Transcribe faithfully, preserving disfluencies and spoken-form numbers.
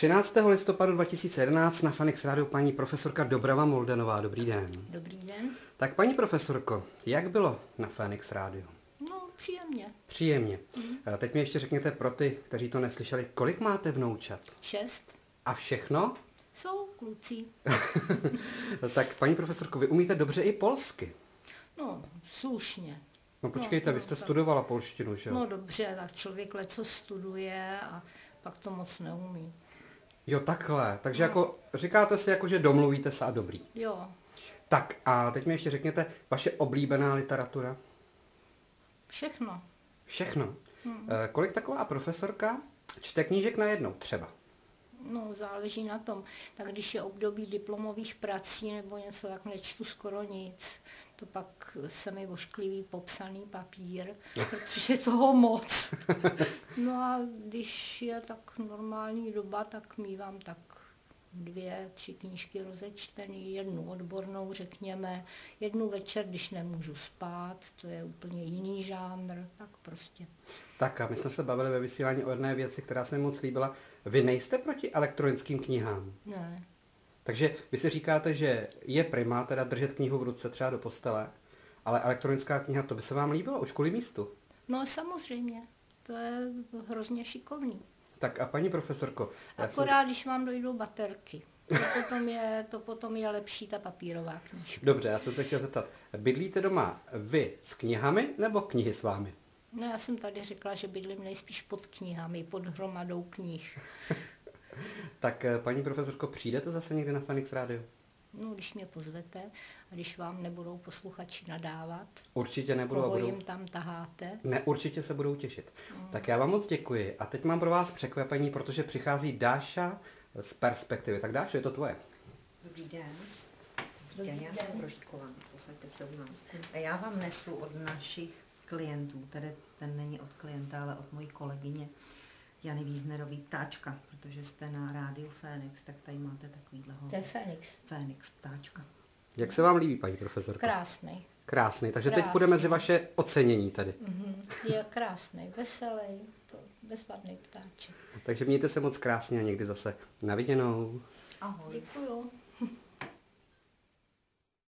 třináctého listopadu dva tisíce jedenáct na Fenix Rádiu paní profesorka Dobrava Moldenová. Dobrý den. Dobrý den. Tak paní profesorko, jak bylo na Fenix Rádiu? No, příjemně. Příjemně. Mm. Teď mi ještě řekněte pro ty, kteří to neslyšeli, kolik máte vnoučat? Šest. A všechno? Jsou kluci. Tak paní profesorko, vy umíte dobře i polsky. No, slušně. No počkejte, no, vy jste tak... studovala polštinu, že jo? No dobře, tak člověk leco studuje a pak to moc neumí. Jo, takhle. Takže no. jako říkáte si, jako, že domluvíte se a dobrý. Jo. Tak a teď mi ještě řekněte, vaše oblíbená literatura? Všechno. Všechno. Hmm. E, kolik taková profesorka čte knížek najednou třeba? No, záleží na tom. Tak když je období diplomových prací nebo něco, tak nečtu skoro nic. To pak se mi ošklivý popsaný papír, protože je toho moc. No a když je tak normální doba, tak mívám tak dvě, tři knížky rozečtený, jednu odbornou, řekněme, jednu večer, když nemůžu spát, to je úplně jiný žánr, tak prostě. Tak a my jsme se bavili ve vysílání o jedné věci, která se mi moc líbila. Vy nejste proti elektronickým knihám? Ne. Takže vy si říkáte, že je prima teda držet knihu v ruce třeba do postele, ale elektronická kniha, to by se vám líbilo už kvůli místu? No samozřejmě, to je hrozně šikovný. Tak a paní profesorko... Akorát, jsem... když vám dojdou baterky. To potom, je, to potom je lepší ta papírová knížka. Dobře, já jsem se chtěl zeptat, bydlíte doma vy s knihami nebo knihy s vámi? No já jsem tady řekla, že bydlím nejspíš pod knihami, pod hromadou knih. Tak paní profesorko, přijdete zase někdy na Fenix Rádiu? No, když mě pozvete a když vám nebudou posluchači nadávat. Určitě nebudou. Koho budou... jim tam taháte. Ne, určitě se budou těšit. Mm. Tak já vám moc děkuji. A teď mám pro vás překvapení, protože přichází Dáša z Perspektivy. Tak Dášo, je to tvoje. Dobrý den. Dobrý den, já jsem Prožitková, posaďte se u nás. A já vám nesu od našich klientů, tedy ten není od klienta, ale od mojí kolegyně Jany Víznerový ptáčka, protože jste na rádiu Fenix, tak tady máte takovýhleho... To je Fenix. Fenix, ptáčka. Jak se vám líbí, paní profesorka? Krásný. Krásný, takže Krásný. teď půjdeme mezi vaše ocenění tady. Mm-hmm. Je krásný, veselý, to bezvadný ptáček. Takže mějte se moc krásně a někdy zase na viděnou. Ahoj. Děkuju.